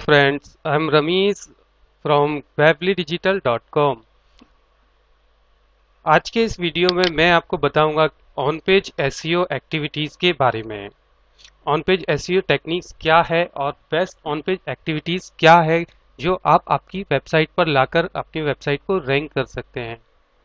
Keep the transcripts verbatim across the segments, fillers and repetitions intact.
friends, I'm Ramesh from webly digital dot com। आज के इस वीडियो में मैं आपको बताऊंगा ऑन पेज एसईओ एक्टिविटीज़ के बारे में। ऑन पेज एसईओ टेक्निक्स क्या है और बेस्ट ऑन पेज एक्टिविटीज़ क्या है जो आप आपकी वेबसाइट पर लाकर अपनी वेबसाइट को रैंक कर सकते हैं।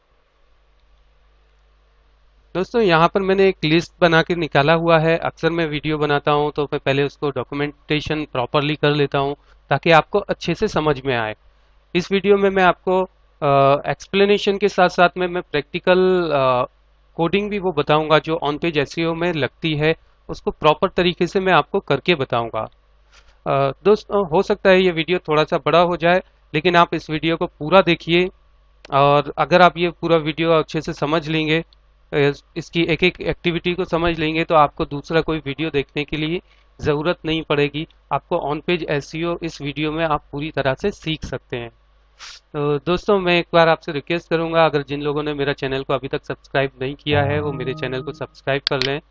दोस्तों यहाँ पर मैंने एक लिस्ट बना के निकाला हुआ है। अक्सर मैं वीडियो बनाता हूँ तो मैं पहले उसको डॉक्यूमेंटेशन प्रॉपरली कर लेता हूँ ताकि आपको अच्छे से समझ में आए। इस वीडियो में मैं आपको एक्सप्लेनेशन के साथ साथ में मैं प्रैक्टिकल कोडिंग भी वो बताऊंगा जो ऑन पेज एसईओ में लगती है, उसको प्रॉपर तरीके से मैं आपको करके बताऊंगा। दोस्तों हो सकता है ये वीडियो थोड़ा सा बड़ा हो जाए, लेकिन आप इस वीडियो को पूरा देखिए और अगर आप ये पूरा वीडियो अच्छे से समझ लेंगे, इसकी एक एक एक्टिविटी को समझ लेंगे, तो आपको दूसरा कोई वीडियो देखने के लिए ज़रूरत नहीं पड़ेगी। आपको ऑन पेज एसईओ इस वीडियो में आप पूरी तरह से सीख सकते हैं। तो दोस्तों मैं एक बार आपसे रिक्वेस्ट करूंगा, अगर जिन लोगों ने मेरा चैनल को अभी तक सब्सक्राइब नहीं किया है वो मेरे चैनल को सब्सक्राइब कर लें।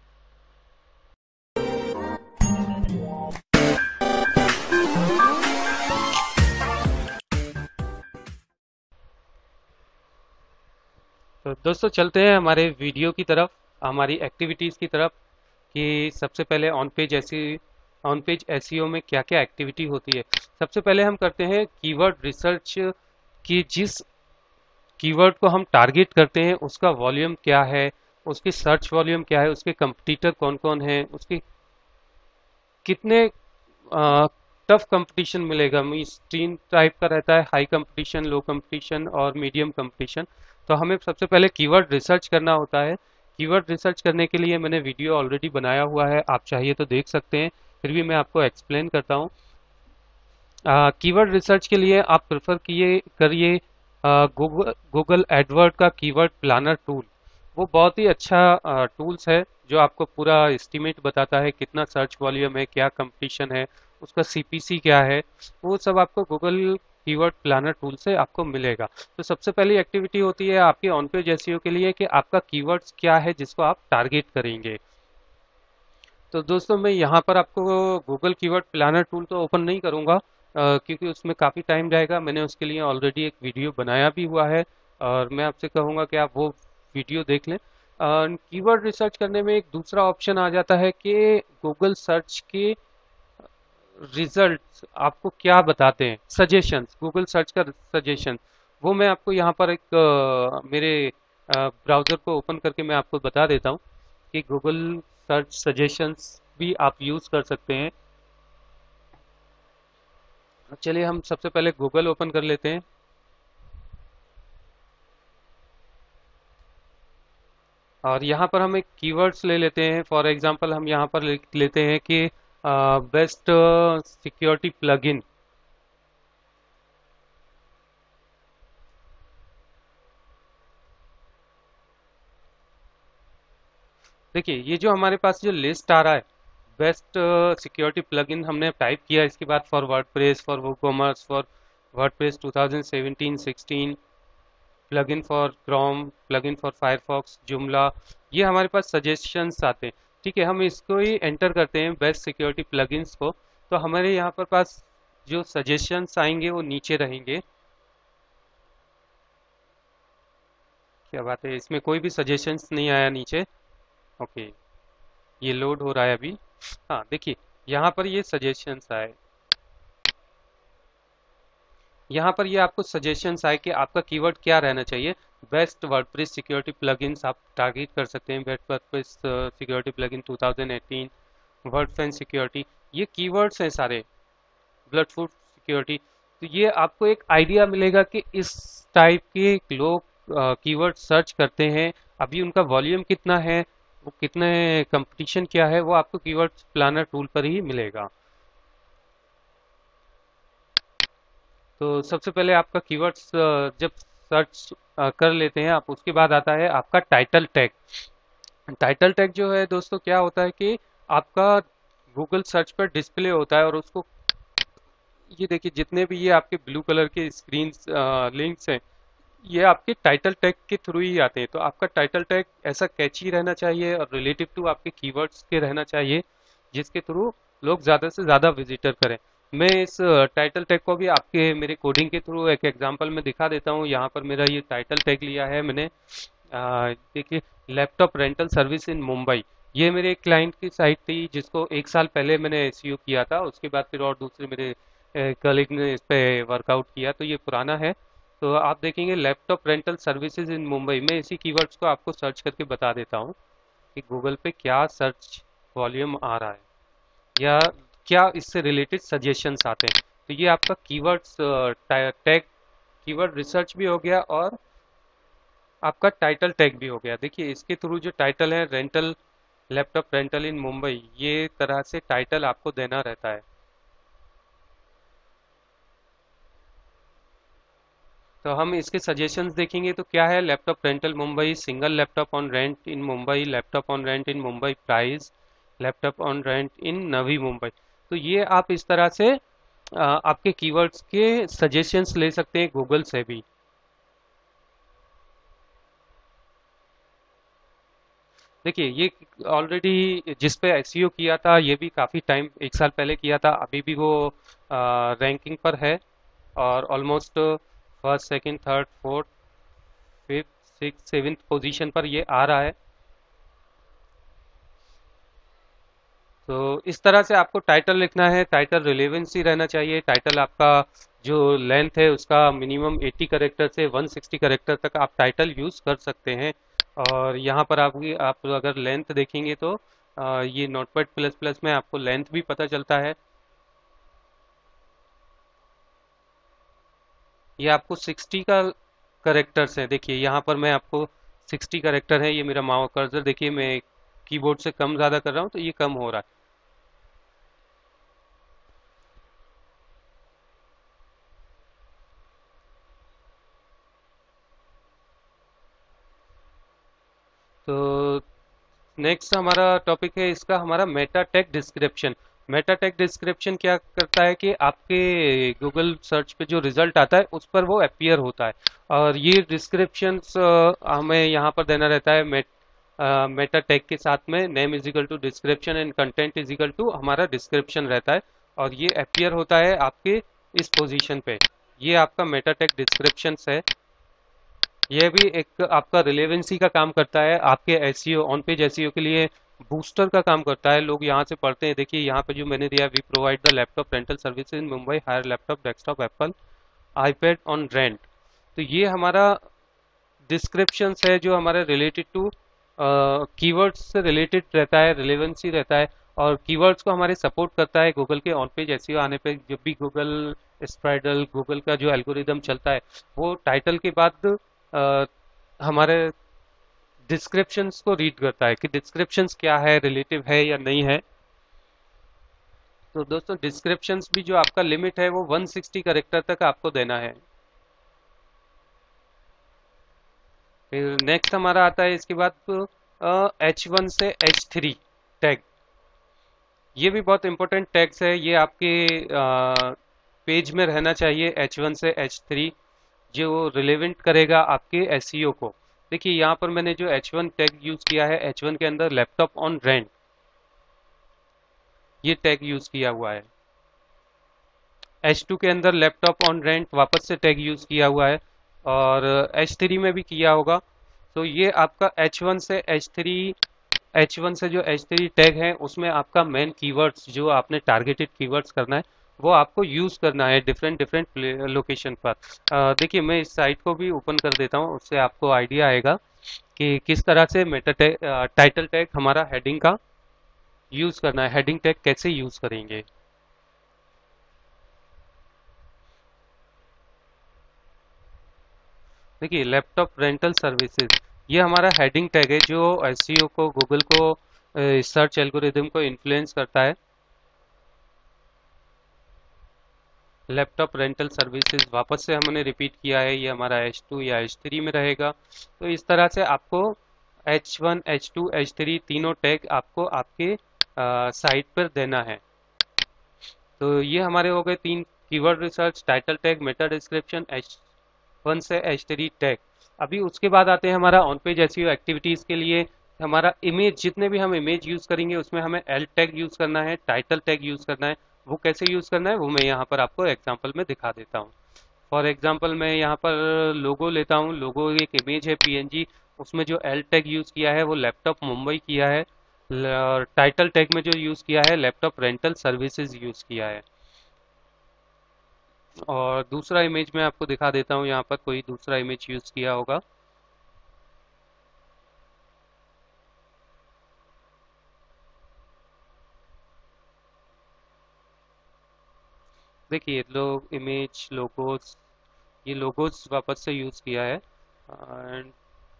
तो दोस्तों चलते हैं हमारे वीडियो की तरफ, हमारी एक्टिविटीज़ की तरफ कि सबसे पहले on page AC on page SEO में क्या क्या एक्टिविटी होती है। सबसे पहले हम करते हैं कीवर्ड रिसर्च कि जिस कीवर्ड को हम टारगेट करते हैं उसका वॉल्यूम क्या है, उसकी सर्च वॉल्यूम क्या है, उसके कंपटीटर कौन कौन है, उसके कितने टफ कंपटीशन मिलेगा। मीन्स तीन टाइप का रहता है, हाई कंपटीशन, लो कंपटीशन और मीडियम कंपटीशन। तो हमें सबसे पहले कीवर्ड रिसर्च करना होता है। कीवर्ड रिसर्च करने के लिए मैंने वीडियो ऑलरेडी बनाया हुआ है, आप चाहिए तो देख सकते हैं, फिर भी मैं आपको एक्सप्लेन करता हूँ। कीवर्ड रिसर्च के लिए आप प्रेफर किए करिए गूगल गूगल एडवर्ड का कीवर्ड प्लानर टूल। वो बहुत ही अच्छा टूल्स है जो आपको पूरा एस्टीमेट बताता है कितना सर्च वॉल्यूम है, क्या कंपटीशन है, उसका सीपीसी क्या है, वो सब आपको गूगल कीवर्ड प्लानर टूल से आपको मिलेगा। तो सबसे पहली एक्टिविटी होती है आपके ऑन पेज एसईओ के लिए कि आपका कीवर्ड्स क्या है जिसको आप टारगेट करेंगे। तो दोस्तों मैं यहाँ पर आपको गूगल कीवर्ड प्लानर टूल तो ओपन नहीं करूँगा क्योंकि उसमें काफ़ी टाइम जाएगा। मैंने उसके लिए ऑलरेडी एक वीडियो बनाया भी हुआ है और मैं आपसे कहूँगा कि आप वो वीडियो देख लें। कीवर्ड रिसर्च करने में एक दूसरा ऑप्शन आ जाता है कि गूगल सर्च के रिजल्ट्स आपको क्या बताते हैं, सजेशंस, गूगल सर्च का सजेशन। वो मैं आपको यहाँ पर एक आ, मेरे ब्राउज़र को ओपन करके मैं आपको बता देता हूँ कि गूगल सर्च सजेशंस भी आप यूज़ कर सकते हैं। चलिए हम सबसे पहले गूगल ओपन कर लेते हैं और यहाँ पर हम एक कीवर्ड्स ले लेते हैं। फॉर एग्जांपल हम यहाँ पर ले लेते हैं कि बेस्ट सिक्योरिटी प्लगइन। देखिए ये जो हमारे पास जो लिस्ट आ रहा है, बेस्ट सिक्योरिटी प्लगइन हमने टाइप किया, इसके बाद for WordPress, for WooCommerce, for WordPress two thousand seventeen sixteen, plugin for Chrome, plugin for Firefox, Joomla, ये हमारे पास सजेशंस आते हैं। ठीक है, हम इसको ही एंटर करते हैं बेस्ट सिक्योरिटी प्लगइन्स को, तो हमारे यहाँ पर पास जो सजेशंस आएंगे वो नीचे रहेंगे। क्या बात है, इसमें कोई भी सजेशंस नहीं आया नीचे। ओके ये लोड हो रहा है अभी। हाँ देखिए यहाँ पर ये सजेशंस आए, यहाँ पर ये आपको सजेशंस आए कि आपका कीवर्ड क्या रहना चाहिए। बेस्ट वर्डप्रेस सिक्योरिटी प्लगइन्स आप टारगेट कर सकते हैं, best WordPress security plugin two thousand eighteen, Wordfence security, ये कीवर्ड्स हैं सारे, ब्लडफूड सिक्योरिटी। तो ये आपको एक आइडिया मिलेगा कि इस टाइप के लोग कीवर्ड सर्च करते हैं, अभी उनका वॉल्यूम कितना है, वो कितने कंपटीशन क्या है, वो आपको कीवर्ड प्लानर टूल पर ही मिलेगा। तो सबसे पहले आपका कीवर्ड्स जब सर्च कर लेते हैं आप, उसके बाद आता है आपका टाइटल टैग। टाइटल टैग जो है दोस्तों क्या होता है कि आपका गूगल सर्च पर डिस्प्ले होता है और उसको, ये देखिए जितने भी ये आपके ब्लू कलर के स्क्रीन लिंक्स हैं ये आपके टाइटल टैग के थ्रू ही आते हैं। तो आपका टाइटल टैग ऐसा कैची रहना चाहिए और रिलेटिव टू आपके कीवर्ड्स के रहना चाहिए जिसके थ्रू लोग ज़्यादा से ज़्यादा विजिटर करें। मैं इस टाइटल टैग को भी आपके मेरे कोडिंग के थ्रू एक एग्जांपल में दिखा देता हूँ। यहाँ पर मेरा ये टाइटल टैग लिया है मैंने, आ, देखिए, laptop rental service in Mumbai. ये मेरे क्लाइंट की साइट थी जिसको एक साल पहले मैंने एसईओ किया था, उसके बाद फिर और दूसरे मेरे कलीग ने इस पे वर्कआउट किया, तो ये पुराना है। तो आप देखेंगे laptop rental services in Mumbai में, इसी कीवर्ड्स को आपको सर्च करके बता देता हूँ कि गूगल पे क्या सर्च वॉल्यूम आ रहा है या क्या इससे रिलेटेड सजेशंस आते हैं। तो ये आपका कीवर्ड्स टैग, कीवर्ड रिसर्च भी हो गया और आपका टाइटल टैग भी हो गया। देखिए इसके थ्रू जो टाइटल है, rental, laptop rental in Mumbai, ये तरह से टाइटल आपको देना रहता है। तो हम इसके सजेशंस देखेंगे तो क्या है, laptop rental Mumbai, single laptop on rent in Mumbai, laptop on rent in Mumbai, price, laptop on rent in Navi Mumbai. तो ये आप इस तरह से अ, आपके कीवर्ड्स के सजेशंस ले सकते हैं गूगल से भी। देखिए ये ऑलरेडी जिस पे एसईओ किया था, ये भी काफ़ी टाइम, एक साल पहले किया था, अभी भी वो रैंकिंग पर है और almost first second third fourth fifth six seventh position पर ये आ रहा है। तो इस तरह से आपको टाइटल लिखना है, टाइटल रिलेवेंसी रहना चाहिए, टाइटल आपका जो लेंथ है उसका मिनिमम अस्सी करेक्टर से एक सौ साठ करेक्टर तक आप टाइटल यूज कर सकते हैं। और यहाँ पर आपकी आप अगर लेंथ देखेंगे तो अ, ये नोटपैड प्लस प्लस में आपको लेंथ भी पता चलता है। ये आपको साठ का करेक्टर्स है, देखिए यहाँ पर मैं आपको साठ करेक्टर है, ये मेरा माउस कर्सर देखिए, मैं कीबोर्ड से कम ज़्यादा कर रहा हूँ तो ये कम हो रहा है। तो नेक्स्ट हमारा टॉपिक है इसका, हमारा meta tag description. Meta tag description क्या करता है कि आपके गूगल सर्च पे जो रिजल्ट आता है उस पर वो अपीयर होता है, और ये डिस्क्रिप्शंस हमें यहाँ पर देना रहता है। मेट मेटा टैग के साथ में name is equal to description and content is equal to हमारा डिस्क्रिप्शन रहता है, और ये अपीयर होता है आपके इस पोजीशन पे। ये आपका मेटा टैग डिस्क्रिप्शन है। यह भी एक आपका रिलेवेंसी का काम करता है, आपके एसईओ, ऑन पेज एसईओ के लिए बूस्टर का काम करता है। लोग यहाँ से पढ़ते हैं, देखिए यहाँ पे जो मैंने दिया, we provide the laptop rental service in Mumbai, hire laptop desktop Apple iPad on rent. तो ये हमारा डिस्क्रिप्शन है जो हमारे रिलेटेड टू कीवर्ड्स से रिलेटेड रहता है, रिलेवेंसी रहता है, और कीवर्ड्स को हमारे सपोर्ट करता है गूगल के ऑन पेज एसईओ आने पे। जब भी गूगल स्प्रेडल, गूगल का जो एल्गोरिदम चलता है, वो टाइटल के बाद अ, हमारे डिस्क्रिप्शंस को रीड करता है कि डिस्क्रिप्शंस क्या है, रिलेटिव है या नहीं है। तो दोस्तों डिस्क्रिप्शंस भी जो आपका लिमिट है वो एक सौ साठ करेक्टर तक आपको देना है। फिर नेक्स्ट हमारा आता है इसके बाद एच वन से एच थ्री टैग। ये भी बहुत इंपॉर्टेंट टैग्स है, ये आपके पेज में रहना चाहिए, एच वन से एच थ्री, जो रिलेवेंट करेगा आपके एसईओ को। देखिए यहाँ पर मैंने जो एच वन टैग यूज किया है, एच वन के अंदर लैपटॉप ऑन रेंट ये टैग यूज किया हुआ है। एच टू के अंदर लैपटॉप ऑन रेंट वापस से टैग यूज किया हुआ है, और एच थ्री में भी किया होगा। तो ये आपका एच वन से एच थ्री, एच वन से जो एच थ्री टैग है उसमें आपका मेन कीवर्ड्स जो आपने टारगेटेड कीवर्ड्स करना है वो आपको यूज करना है डिफरेंट डिफरेंट लोकेशन पर। अ, देखिए मैं इस साइट को भी ओपन कर देता हूँ, उससे आपको आइडिया आएगा कि किस तरह से मेटा टैग, टाइटल टैग हमारा हेडिंग का यूज करना है, हेडिंग टैग कैसे यूज करेंगे। देखिए लैपटॉप रेंटल सर्विसेज, ये हमारा हेडिंग टैग है जो एसईओ को, गूगल को, सर्च एल्गोरिदम को इन्फ्लुएंस करता है। लैपटॉप रेंटल सर्विसेज वापस से हमने रिपीट किया है, ये हमारा एच टू या एच थ्री में रहेगा। तो इस तरह से आपको H one, H two, H three तीनों टैग आपको आपके साइट पर देना है। तो ये हमारे हो गए तीन, keyword research, title tag, meta description, H one से एच थ्री टैग। अभी उसके बाद आते हैं हमारा ऑन पेज एसईओ एक्टिविटीज के लिए। हमारा इमेज, जितने भी हम इमेज यूज करेंगे उसमें हमें एल टैग यूज करना है, टाइटल टैग यूज करना है, वो कैसे यूज़ करना है वो मैं यहाँ पर आपको एग्जांपल में दिखा देता हूँ। फॉर एग्जांपल मैं यहाँ पर लोगो लेता हूँ। लोगो एक इमेज है पीएनजी, उसमें जो एल टैग यूज़ किया है वो लैपटॉप मुंबई किया है। टाइटल टैग में जो यूज़ किया है लैपटॉप रेंटल सर्विसेज यूज़ किया है। और दूसरा इमेज मैं आपको दिखा देता हूँ, यहाँ पर कोई दूसरा इमेज यूज़ किया होगा। देखिए लोग इमेज लोगोस, ये लोगोस वापस से यूज़ किया है। एंड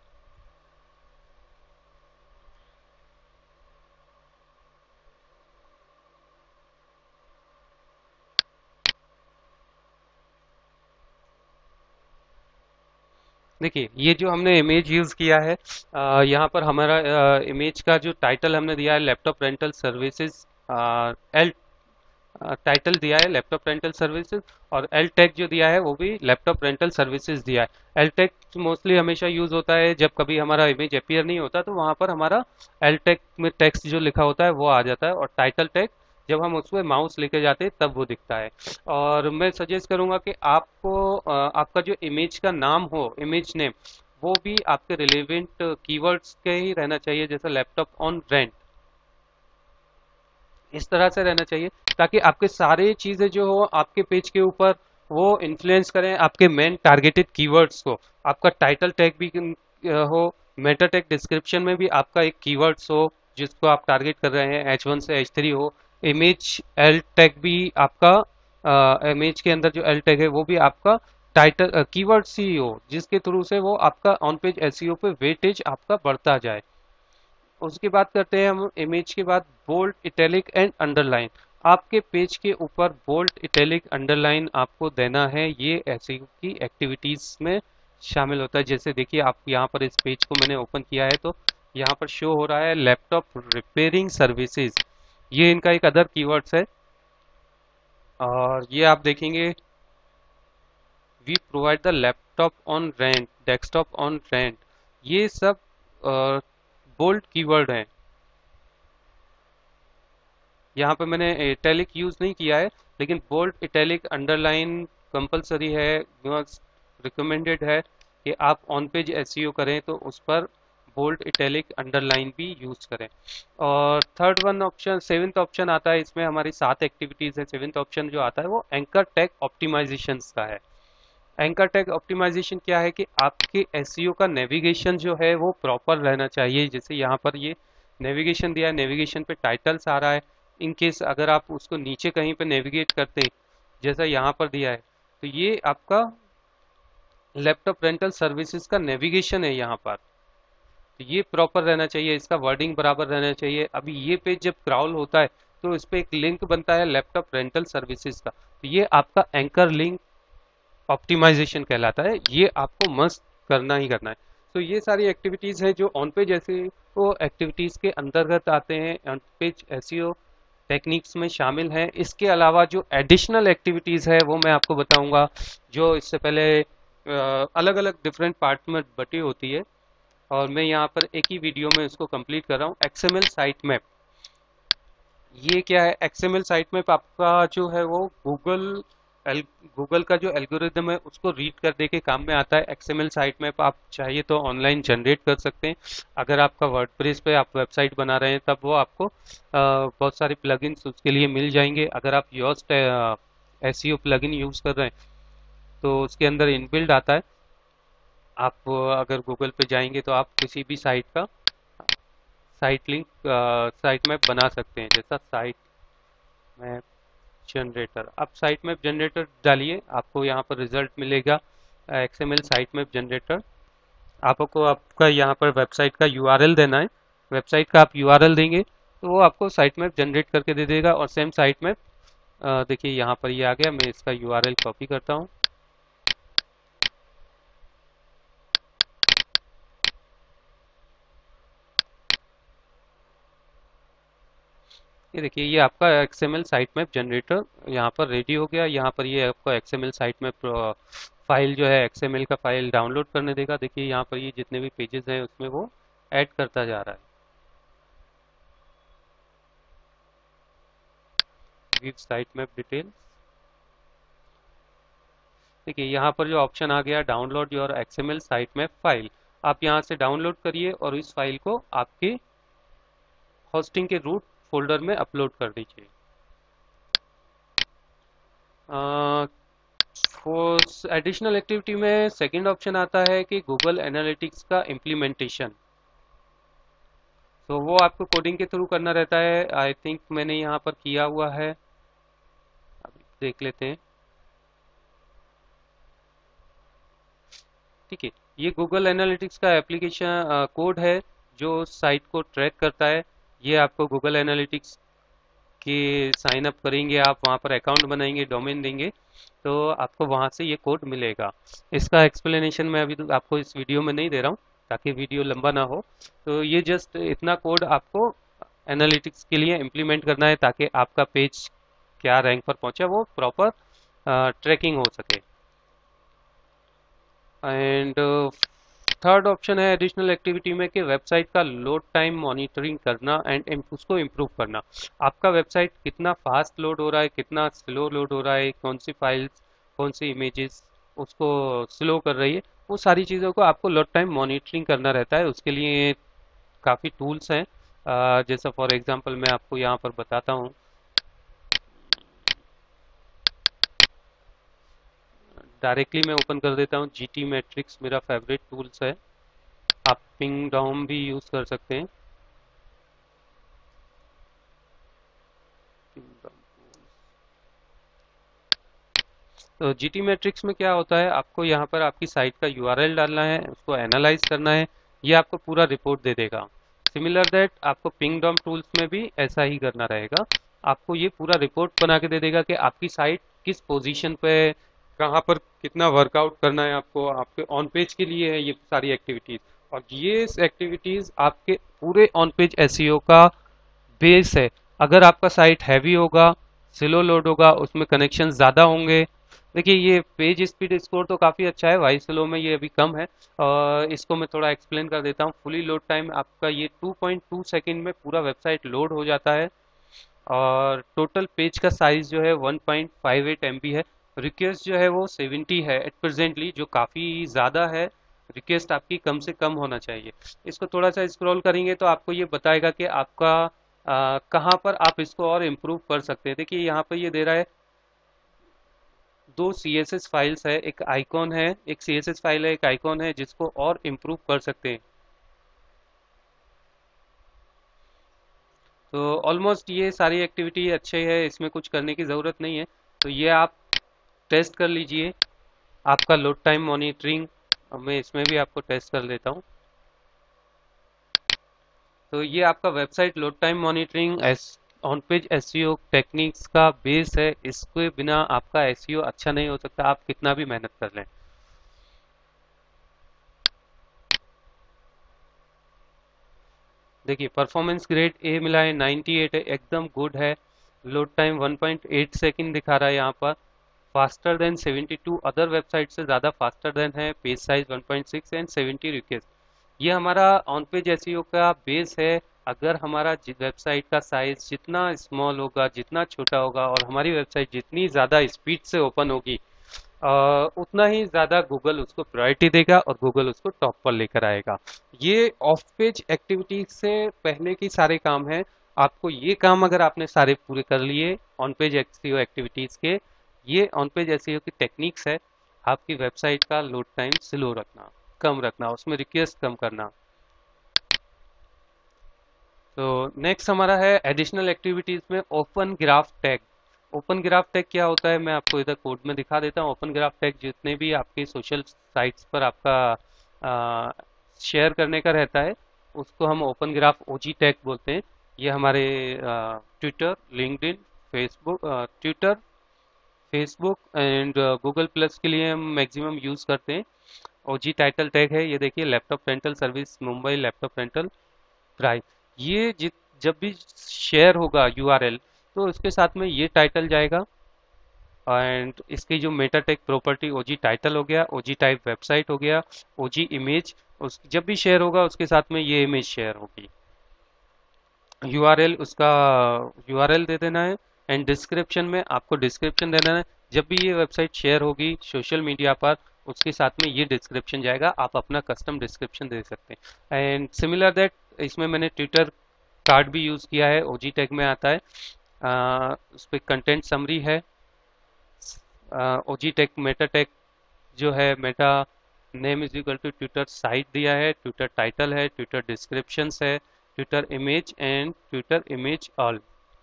देखिए ये जो हमने इमेज यूज़ किया है, अ, यहाँ पर हमारा इमेज का जो टाइटल हमने दिया है laptop rental services, alt title दिया है लैपटॉप रेंटल सर्विसेज, और एल टैग जो दिया है वो भी लैपटॉप रेंटल सर्विसेज दिया है। एल टैग मोस्टली हमेशा यूज होता है जब कभी हमारा इमेज अपीयर नहीं होता, तो वहां पर हमारा एल टैग में टेक्स्ट जो लिखा होता है वो आ जाता है, और टाइटल टैग जब हम उसमें माउस लेके जाते हैं तब वो दिखता है। और मैं सजेस्ट करूंगा कि आपको अ, आपका जो इमेज का नाम हो, इमेज नेम, वो भी आपके रिलेवेंट कीवर्ड्स के ही रहना चाहिए, जैसे लैपटॉप ऑन रेंट, इस तरह से रहना चाहिए, ताकि आपके सारे चीजें जो हो आपके पेज के ऊपर वो इन्फ्लुएंस करें आपके मेन टारगेटेड कीवर्ड्स को। आपका टाइटल टैग भी अ, हो, मेटा टैग डिस्क्रिप्शन में भी आपका एक कीवर्ड्स हो जिसको आप टारगेट कर रहे हैं, एच वन से एच थ्री हो। इमेज एल टैग भी आपका, इमेज के अंदर जो एल टैग है वो भी आपका टाइटल कीवर्ड्स ही हो, जिसके थ्रू से वो आपका ऑन पेज एसईओ पे वेटेज आपका बढ़ता जाए। उसकी बात करते हैं हम इमेज के बाद, बोल्ड इटैलिक एंड अंडरलाइन। आपके पेज के ऊपर बोल्ड इटैलिक अंडरलाइन आपको देना है, ये ऐसी की एक्टिविटीज में शामिल होता है। जैसे देखिए आप यहाँ पर इस पेज को मैंने ओपन किया है तो यहाँ पर शो हो रहा है लैपटॉप रिपेयरिंग सर्विसेज, ये इनका एक अदर कीवर्ड्स है। और ये आप देखेंगे we provide the laptop on rent, desktop on rent, ये सब बोल्ड कीवर्ड हैं। यहाँ पे मैंने इटैलिक यूज नहीं किया है, लेकिन बोल्ड इटैलिक अंडरलाइन कंपलसरी है, रिकमेंडेड है कि आप ऑन पेज एसईओ करें तो उस पर बोल्ड इटैलिक अंडरलाइन भी यूज करें। और third one option, seventh option आता है, इसमें हमारी सात एक्टिविटीज है। सेवेंथ ऑप्शन जो आता है वो एंकर टैग ऑप्टिमाइजेशन का है। एंकर टैग ऑप्टिमाइजेशन क्या है कि आपके एसईओ का नेविगेशन जो है वो प्रॉपर रहना चाहिए। जैसे यहाँ पर ये नेविगेशन दिया है, नेविगेशन पे टाइटल्स आ रहा है। इन केस अगर आप उसको नीचे कहीं पे नेविगेट करते हैं, जैसा यहाँ पर दिया है, तो ये आपका लैपटॉप रेंटल सर्विसेज का नेविगेशन है यहाँ पर, तो ये प्रॉपर रहना चाहिए, इसका वर्डिंग बराबर रहना चाहिए। अभी ये पेज जब क्रॉल होता है तो इस पे एक लिंक बनता है लैपटॉप रेंटल सर्विसेज का, तो ये आपका एंकर लिंक ऑप्टिमाइजेशन कहलाता है, ये आपको मस्त करना ही करना है। तो ये सारी एक्टिविटीज हैं जो ऑन पेज एसईओ एक्टिविटीज के अंतर्गत आते हैं, ऑन पेज एसईओ टेक्निक्स में शामिल हैं। इसके अलावा जो एडिशनल एक्टिविटीज है वो मैं आपको बताऊंगा, जो इससे पहले अलग अलग डिफरेंट पार्ट में बटी होती है, और मैं यहाँ पर एक ही वीडियो में इसको कंप्लीट कर रहा हूँ। एक्सएमएल साइट मैप, ये क्या है? एक्सएमएल साइट मैप आपका जो है वो गूगल एल गूगल का जो एल्गोरिदम है उसको रीड कर दे के काम में आता है। एक्सएमएल साइट मैप आप चाहिए तो ऑनलाइन जनरेट कर सकते हैं। अगर आपका वर्डप्रेस पे आप वेबसाइट बना रहे हैं तब वो आपको अ, बहुत सारे प्लगइन्स उसके लिए मिल जाएंगे। अगर आप योस्ट एसईओ प्लगइन यूज कर रहे हैं तो उसके अंदर इनबिल्ड आता है। आप अगर गूगल पे जाएंगे तो आप किसी भी साइट का साइट लिंक साइट मैप बना सकते हैं। जैसा साइट मैप जनरेटर, आप साइट मैप जनरेटर डालिए, आपको यहाँ पर रिजल्ट मिलेगा एक्सएमएल साइट मैप जनरेटर। आपको आपका यहाँ पर वेबसाइट का यूआरएल देना है, वेबसाइट का आप यूआरएल देंगे तो वो आपको साइट मैप जनरेट करके दे देगा। और सेम साइट मैप देखिए यहाँ पर ये आ गया, मैं इसका यूआरएल कॉपी करता हूँ। ये देखिए ये आपका एक्सएमएल साइट मैप जनरेटर यहाँ पर रेडी हो गया। यहाँ पर ये आपको एक्सएमएल साइट मैप फाइल जो है एक्सएमएल का फाइल डाउनलोड करने देगा। देखिए यहाँ पर ये जितने भी पेजेस हैं उसमें वो ऐड करता जा रहा है। Review site map details. देखिए यहाँ पर जो ऑप्शन आ गया download your XML site map file, आप यहाँ से डाउनलोड करिए और इस फाइल को आपके होस्टिंग के रूट फोल्डर में अपलोड कर दीजिए। एडिशनल एक्टिविटी में सेकंड ऑप्शन आता है कि गूगल एनालिटिक्स का इम्प्लीमेंटेशन। तो वो आपको कोडिंग के थ्रू करना रहता है। आई थिंक मैंने यहाँ पर किया हुआ है, अभी देख लेते हैं। ठीक है, ये गूगल एनालिटिक्स का एप्लीकेशन कोड है जो साइट को ट्रैक करता है। ये आपको गूगल एनालिटिक्स के साइन अप करेंगे, आप वहाँ पर अकाउंट बनाएंगे, डोमेन देंगे, तो आपको वहाँ से ये कोड मिलेगा। इसका एक्सप्लेनेशन मैं अभी तो आपको इस वीडियो में नहीं दे रहा हूँ ताकि वीडियो लंबा ना हो। तो ये जस्ट इतना कोड आपको एनालिटिक्स के लिए इम्प्लीमेंट करना है ताकि आपका पेज क्या रैंक पर पहुंचा वो प्रॉपर ट्रैकिंग हो सके। एंड थर्ड ऑप्शन है एडिशनल एक्टिविटी में कि वेबसाइट का लोड टाइम मॉनिटरिंग करना एंड उसको इम्प्रूव करना। आपका वेबसाइट कितना फास्ट लोड हो रहा है, कितना स्लो लोड हो रहा है, कौन सी फाइल्स, कौन सी इमेजेस उसको स्लो कर रही है, वो सारी चीज़ों को आपको लोड टाइम मॉनिटरिंग करना रहता है। उसके लिए काफ़ी टूल्स हैं, अ, जैसा फॉर एग्जांपल मैं आपको यहाँ पर बताता हूँ। डायरेक्टली मैं ओपन कर देता हूँ, जीटी मैट्रिक्स मेरा फेवरेट टूल्स है। आप पिंग डाउन भी यूज़ कर सकते हैं। तो जीटी मैट्रिक्स में क्या होता है, आपको यहाँ पर आपकी साइट का यूआरएल डालना है, उसको एनालाइज करना है, ये आपको पूरा रिपोर्ट दे देगा। सिमिलर दैट आपको पिंग डाउन टूल्स में भी ऐसा ही करना रहेगा, आपको ये पूरा रिपोर्ट बना के दे देगा कि आपकी साइट किस पोजीशन पे, कहाँ पर कितना वर्कआउट करना है आपको, आपके ऑन पेज के लिए है ये सारी एक्टिविटीज। और ये एक्टिविटीज आपके पूरे ऑन पेज एसईओ का बेस है। अगर आपका साइट हैवी होगा, स्लो लोड होगा, उसमें कनेक्शन ज़्यादा होंगे। देखिए ये पेज स्पीड स्कोर तो काफ़ी अच्छा है, वाई स्लो में ये अभी कम है। और इसको मैं थोड़ा एक्सप्लेन कर देता हूँ। फुली लोड टाइम आपका ये टू पॉइंट टू सेकेंड में पूरा वेबसाइट लोड हो जाता है। और टोटल पेज का साइज जो है one point five eight M B है। रिक्वेस्ट जो है वो सेवेंटी है एट प्रेजेंटली, जो काफ़ी ज़्यादा है। रिक्वेस्ट आपकी कम से कम होना चाहिए। इसको थोड़ा सा स्क्रॉल करेंगे तो आपको ये बताएगा कि आपका आ, कहाँ पर आप इसको और इम्प्रूव कर सकते हैं। देखिए यहाँ पर ये दे रहा है दो सी एस एस फाइल्स है, एक आइकॉन है, एक सी एस एस फाइल है, एक आइकॉन है, जिसको और इम्प्रूव कर सकते हैं। तो ऑलमोस्ट ये सारी एक्टिविटी अच्छी है, इसमें कुछ करने की ज़रूरत नहीं है। तो ये आप टेस्ट कर लीजिए। आपका लोड टाइम मॉनिटरिंग मैं इसमें भी आपको टेस्ट कर लेता हूँ। तो ये आपका website load time monitoring as on page SEO techniques का बेस है। इसके बिना आपका एसईओ अच्छा नहीं हो सकता, आप कितना भी मेहनत कर लें। देखिए परफॉर्मेंस ग्रेड ए मिला है, नाइंटी एट है, एकदम गुड है। Load time one point eight second दिखा रहा है यहाँ पर, faster than seventy two other website से ज़्यादा फास्टर देन है। Page size one point six and seventy request. ये हमारा ऑन पेज एसईओ का बेस है। अगर हमारा वेबसाइट का साइज जितना स्मॉल होगा, जितना छोटा होगा, और हमारी वेबसाइट जितनी ज़्यादा स्पीड से ओपन होगी, अ, उतना ही ज़्यादा गूगल उसको प्रायोरिटी देगा और गूगल उसको टॉप पर लेकर आएगा। ये ऑफ पेज एक्टिविटीज से पहले की सारे काम हैं। आपको ये काम अगर आपने सारे पूरे कर लिए ऑन पेज एसईओ एक्टिविटीज के, ये ऑन पेज एसईओ की टेक्निक्स है। आपकी वेबसाइट का लोड टाइम स्लो रखना, कम रखना, उसमें रिक्वेस्ट कम करना। तो नेक्स्ट हमारा है एडिशनल एक्टिविटीज में open graph tag. Open graph tag क्या होता है मैं आपको इधर कोड में दिखा देता हूँ। ओपन ग्राफ टैग जितने भी आपके सोशल साइट्स पर आपका शेयर करने का रहता है, उसको हम ओपन ग्राफ ओजी टैग बोलते हैं। ये हमारे Twitter, LinkedIn, Facebook, Twitter, Facebook and Google Plus के लिए हम मैक्सिमम यूज़ करते हैं। ओजी टाइटल टैग है, ये देखिए laptop rental service Mumbai, laptop rental price. ये जित जब भी शेयर होगा यूआरएल, तो उसके साथ में ये टाइटल जाएगा। एंड इसकी जो meta tag property OG title हो गया, ओजी टाइप वेबसाइट हो गया, ओजी इमेज, उस जब भी शेयर होगा उसके साथ में ये इमेज शेयर होगी। यूआरएल उसका यूआरएल दे देना है एंड डिस्क्रिप्शन में आपको डिस्क्रिप्शन देना है। जब भी ये वेबसाइट शेयर होगी सोशल मीडिया पर, उसके साथ में ये डिस्क्रिप्शन जाएगा, आप अपना कस्टम डिस्क्रिप्शन दे सकते हैं। एंड सिमिलर दैट इसमें मैंने ट्विटर कार्ड भी यूज़ किया है, ओजी टैग में आता है। आ, उस पर कंटेंट समरी है, ओजी टैग मेटा टैग जो है, meta name is equal to Twitter site दिया है, ट्विटर टाइटल है, ट्विटर डिस्क्रिप्शंस है, Twitter image and Twitter image all.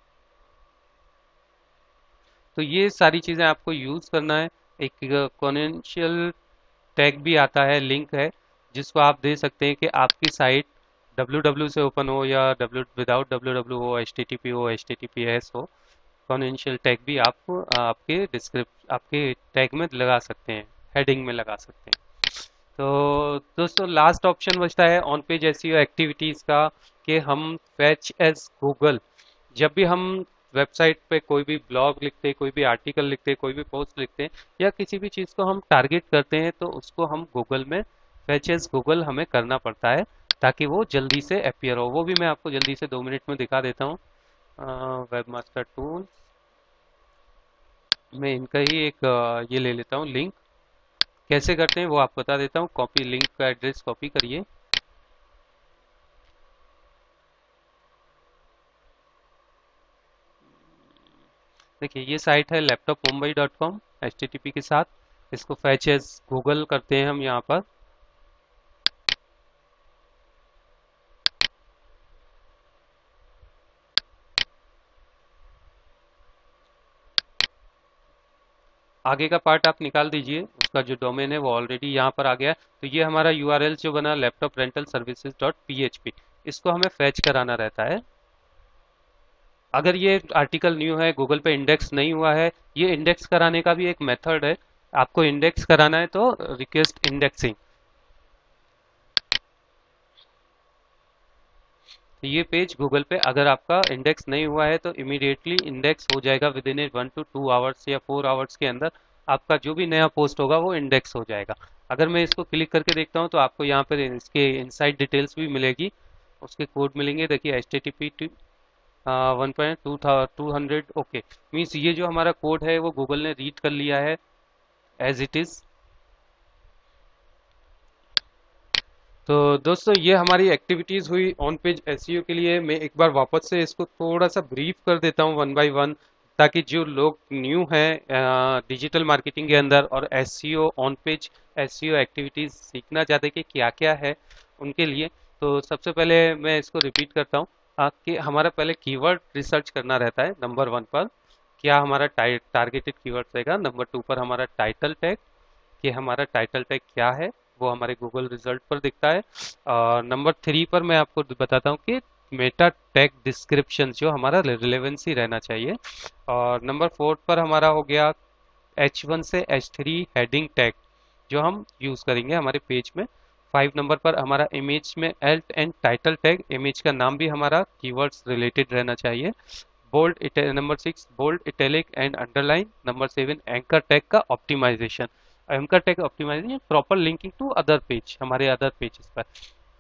तो ये सारी चीज़ें आपको यूज़ करना है। एक कॉन्वेंशियल टैग भी आता है, लिंक है, जिसको आप दे सकते हैं कि आपकी साइट डब्ल्यू डब्ल्यू से ओपन हो या डब्ल्यू विदाउट डब्ल्यू डब्ल्यू हो, एच टी टी पी हो, H T T P S हो। कॉन्वेंशियल टैग भी आप आपके डिस्क्रिप्ट आपके टैग में लगा सकते हैं, हेडिंग में लगा सकते हैं। तो दोस्तों लास्ट ऑप्शन बचता है ऑन पेज एसईओ एक्टिविटीज़ का, कि हम फेच एज गूगल। जब भी हम वेबसाइट पे कोई भी ब्लॉग लिखते हैं, कोई भी आर्टिकल लिखते हैं, कोई भी पोस्ट लिखते हैं, या किसी भी चीज़ को हम टारगेट करते हैं, तो उसको हम गूगल में फेच एज गूगल हमें करना पड़ता है, ताकि वो जल्दी से अपियर हो। वो भी मैं आपको जल्दी से दो मिनट में दिखा देता हूँ। वेबमास्टर टूल मैं इनका ही एक आ, ये ले लेता हूँ लिंक। कैसे करते हैं वो आप बता देता हूँ। कॉपी, लिंक का एड्रेस कॉपी करिए, देखिए ये साइट है laptop Mumbai dot com H T T P के साथ। इसको फैच एज गूगल करते हैं हम यहाँ पर। आगे का पार्ट आप निकाल दीजिए, उसका जो डोमेन है वो ऑलरेडी यहाँ पर आ गया है। तो ये हमारा यू आर एल जो बना laptop rental services dot P H P, इसको हमें फैच कराना रहता है। अगर ये आर्टिकल न्यू है, गूगल पे इंडेक्स नहीं हुआ है, ये इंडेक्स कराने का भी एक मेथड है। आपको इंडेक्स कराना है तो रिक्वेस्ट इंडेक्सिंग। तो ये पेज गूगल पे अगर आपका इंडेक्स नहीं हुआ है तो इमीडिएटली इंडेक्स हो जाएगा within a one to two hours या फोर आवर्स के अंदर। आपका जो भी नया पोस्ट होगा वो इंडेक्स हो जाएगा। अगर मैं इसको क्लिक करके देखता हूँ तो आपको यहाँ पर इसके इनसाइड डिटेल्स भी मिलेगी, उसके कोड मिलेंगे। देखिए H T T P one point two two hundred okay, means ये जो हमारा कोड है वो गूगल ने रीड कर लिया है एज इट इज। तो दोस्तों ये हमारी एक्टिविटीज हुई ऑन पेज एसईओ के लिए। मैं एक बार वापस से इसको थोड़ा सा ब्रीफ कर देता हूँ वन बाय वन, ताकि जो लोग न्यू हैं डिजिटल मार्केटिंग के अंदर और SEO on page SEO activities सीखना चाहते हैं कि क्या क्या है उनके लिए। तो सबसे पहले मैं इसको रिपीट करता हूँ आ, कि हमारा पहले कीवर्ड रिसर्च करना रहता है नंबर वन पर, क्या हमारा टारगेटेड कीवर्ड रहेगा। नंबर टू पर हमारा टाइटल टैग, कि हमारा टाइटल टैग क्या है, वो हमारे गूगल रिजल्ट पर दिखता है। और नंबर थ्री पर मैं आपको बताता हूँ कि मेटा टैग डिस्क्रिप्शन जो हमारा रिलेवेंसी रहना चाहिए। और नंबर फोर पर हमारा हो गया एच वन से एच थ्री हेडिंग टैग, जो हम यूज़ करेंगे हमारे पेज में। फाइव नंबर पर हमारा इमेज में alt and title tag, image का नाम भी हमारा कीवर्ड्स रिलेटेड रहना चाहिए। Bold number six bold, italic and underline. Number seven anchor tag का optimization, anchor tag optimization proper linking to other page, हमारे अदर पेजेस पर।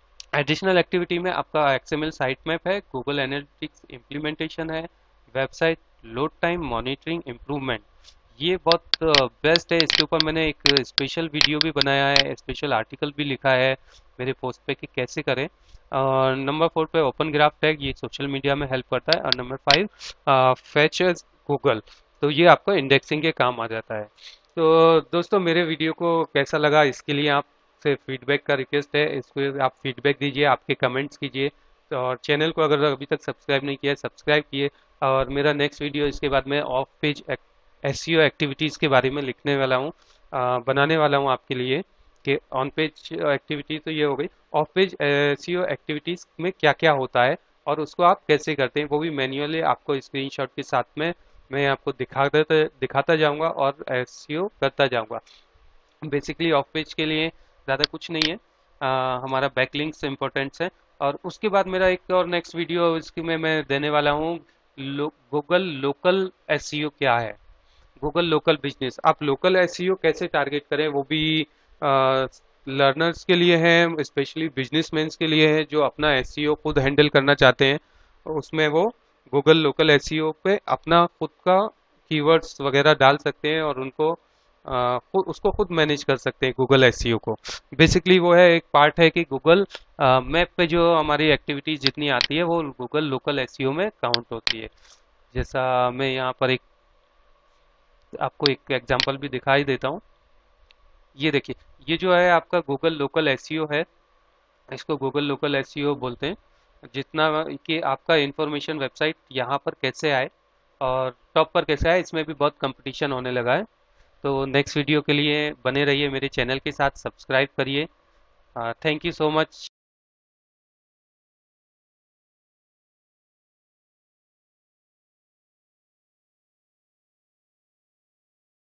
एडिशनल एक्टिविटी में आपका एक्सएमएल साइट मैप है, गूगल एनालिटिक्स इम्प्लीमेंटेशन है, website load time monitoring improvement. ये बहुत best है, इसके ऊपर मैंने एक स्पेशल वीडियो भी बनाया है, स्पेशल आर्टिकल भी लिखा है मेरे पोस्ट पे कि कैसे करें। और नंबर फोर पे ओपन ग्राफ टैग, ये सोशल मीडिया में हेल्प करता है। और number five fetch as Google, तो ये आपको इंडेक्सिंग के काम आ जाता है। तो दोस्तों मेरे वीडियो को कैसा लगा इसके लिए आप से फीडबैक का रिक्वेस्ट है, इसको आप फीडबैक दीजिए, आपके कमेंट्स कीजिए। और चैनल को अगर अभी तक सब्सक्राइब नहीं किया है सब्सक्राइब किए। और मेरा नेक्स्ट वीडियो इसके बाद में ऑफ पेज एसईओ एक्टिविटीज़ के बारे में लिखने वाला हूँ, बनाने वाला हूँ आपके लिए, कि ऑन पेज एक्टिविटीज तो ये हो गई, ऑफ पेज एसईओ एक्टिविटीज़ में क्या क्या होता है और उसको आप कैसे करते हैं, वो भी मैन्युअली आपको स्क्रीनशॉट के साथ में मैं आपको दिखाता दिखाता जाऊंगा और एसईओ करता जाऊंगा। बेसिकली ऑफ पेज के लिए ज़्यादा कुछ नहीं है, आ, हमारा बैकलिंक्स इम्पोर्टेंट्स है। और उसके बाद मेरा एक और नेक्स्ट वीडियो इसकी में मैं देने वाला हूँ, लो, गूगल लोकल एसईओ क्या है, गूगल लोकल बिजनेस। आप लोकल एसईओ कैसे टारगेट करें, वो भी लर्नर्स के लिए है, स्पेशली बिजनेसमैन के लिए है जो अपना एसईओ खुद हैंडल करना चाहते हैं, उसमें वो गूगल लोकल एसईओ पे अपना खुद का कीवर्ड्स वगैरह डाल सकते हैं और उनको अ, खुद उसको खुद मैनेज कर सकते हैं गूगल एसईओ को। बेसिकली वो है एक पार्ट है कि गूगल मैप पे जो हमारी एक्टिविटीज जितनी आती है वो गूगल लोकल एसईओ में काउंट होती है। जैसा मैं यहाँ पर एक आपको एक एग्जांपल भी दिखाई देता हूँ। ये देखिए, ये जो है आपका गूगल लोकल एसईओ है, इसको गूगल लोकल एसईओ बोलते हैं। जितना कि आपका इंफॉर्मेशन वेबसाइट यहाँ पर कैसे आए और टॉप पर कैसे आए, इसमें भी बहुत कंपटीशन होने लगा है। तो नेक्स्ट वीडियो के लिए बने रहिए, मेरे चैनल के साथ सब्सक्राइब करिए। Thank you so much.